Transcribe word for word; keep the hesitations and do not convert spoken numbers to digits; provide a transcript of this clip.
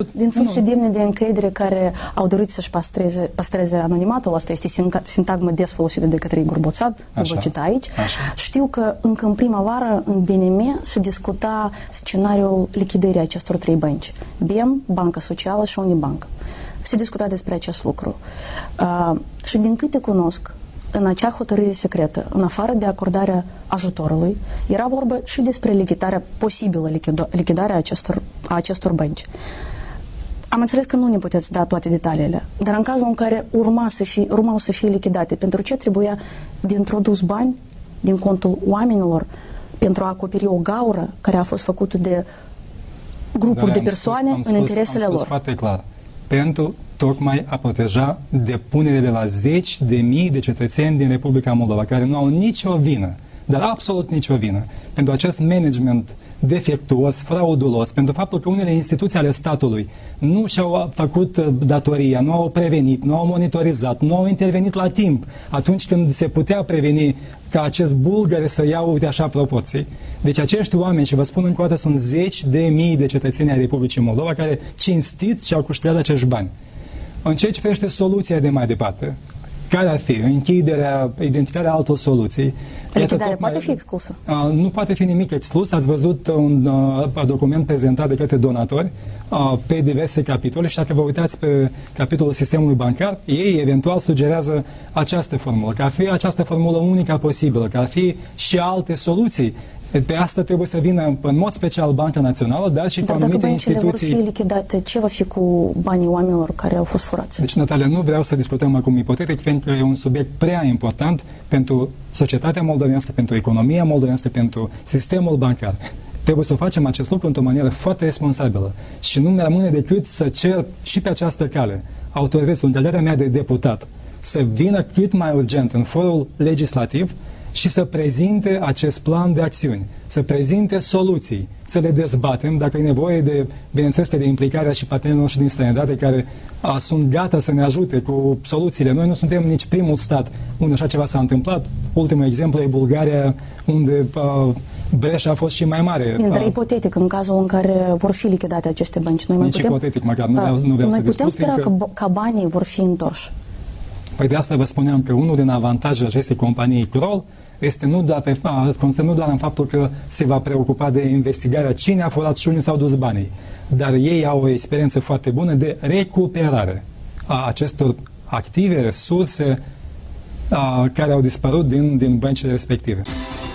Din surse demne de încredere care au dorit să-și păstreze, păstreze anonimatul, asta este sintagmă des folosită de către Igor Boțad, vă cita aici. Așa. Știu că încă în primăvară în B N M se discuta scenariul lichidării acestor trei bănci, B E M, Banca Socială și Unibank. Se discuta despre acest lucru. Uh, și din câte cunosc, în acea hotărâre secretă, în afară de acordarea ajutorului, era vorba și despre lichidarea, posibilă lichidarea acestor, a acestor bănci. Am înțeles că nu ne puteți da toate detaliile, dar în cazul în care urma să fie, urmau să fie lichidate, pentru ce trebuia de introdus bani din contul oamenilor pentru a acoperi o gaură care a fost făcută de grupuri Dar de persoane spus, în spus, interesele am spus lor. foarte clar. Pentru tocmai a proteja depunerile de la zeci de mii de cetățeni din Republica Moldova, care nu au nicio vină, dar absolut nicio vină, pentru acest management defectuos, fraudulos, pentru faptul că unele instituții ale statului nu și-au făcut datoria, nu au prevenit, nu au monitorizat, nu au intervenit la timp, atunci când se putea preveni ca acest bulgăre să ia, uite așa, proporții. Deci acești oameni, și vă spun încă o dată, sunt zeci de mii de cetățeni ai Republicii Moldova care cinstit și-au câștigat acești bani. În ceea ce privește soluția de mai departe, care ar fi închiderea, identificarea altor soluții. Lichidarea poate fi exclusă? A, nu poate fi nimic exclus. Ați văzut un a, document prezentat de către donatori a, pe diverse capitole și dacă vă uitați pe capitolul sistemului bancar, ei eventual sugerează această formulă, că ar fi această formulă unică posibilă, că ar fi și alte soluții. Pe asta trebuie să vină în mod special Banca Națională, dar și cu anumite instituții. Dar dacă băncile vor fi lichidate, ce va fi cu banii oamenilor care au fost furați? Deci, Natalia, nu vreau să discutăm acum ipotetic, pentru că e un subiect prea important pentru societatea moldovenească, pentru economia moldovenească, pentru sistemul bancar. Trebuie să facem acest lucru într-o manieră foarte responsabilă. Și nu mi rămâne decât să cer și pe această cale autorităților, în caliitatea mea de deputat, să vină cât mai urgent în forul legislativ și să prezinte acest plan de acțiuni, să prezinte soluții, să le dezbatem, dacă e nevoie de, bineînțeles, de implicarea și partenerilor noștri din străinătate care a, sunt gata să ne ajute cu soluțiile. Noi nu suntem nici primul stat unde așa ceva s-a întâmplat. Ultimul exemplu e Bulgaria, unde a, breșa a fost și mai mare. Bine, dar ipotetic, în cazul în care vor fi lichidate aceste bănci, noi mai nici putem... ipotetic, măcar, nu vreau, nu vreau noi să putem discut, spera fiindcă... că, ca banii vor fi întorși. Păi de asta vă spuneam că unul din avantajele acestei companii Kroll este nu doar, pe, nu doar în faptul că se va preocupa de investigarea cine a furat și unde s-au dus banii, dar ei au o experiență foarte bună de recuperare a acestor active, resurse a, care au dispărut din, din băncile respective.